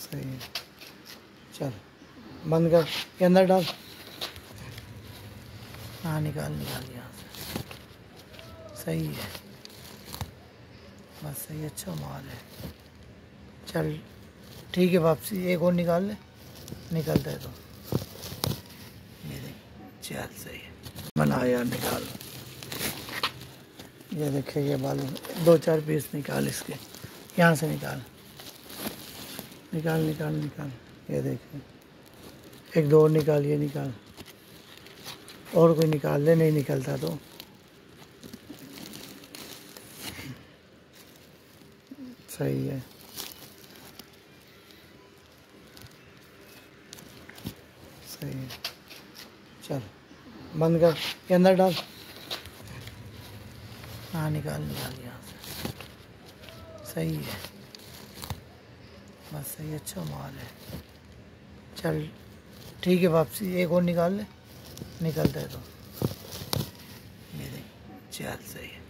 सही है। चल बंद कर, के अंदर डाल। हाँ निकाल निकाल यहाँ से। सही है, बस सही, अच्छा माल है। चल ठीक है, वापसी एक और निकाल ले, निकलता है तो ये देख। चल सही है, बना यार, निकाल। ये देखे, ये बालू 2-4 पीस निकाल इसके, यहाँ से निकाल निकाल निकाल निकाल। ये देखे, 1-2 और निकाल, ये निकाल, और कोई निकाल ले, नहीं निकलता तो सही है। सही है, चल बंद कर, के अंदर डाल। हाँ निकाल निकाल यहाँ से। सही है, बस सही, अच्छा माल है। चल ठीक है, वापसी एक और निकाल ले, निकलता है तो ये देख। चल सही है।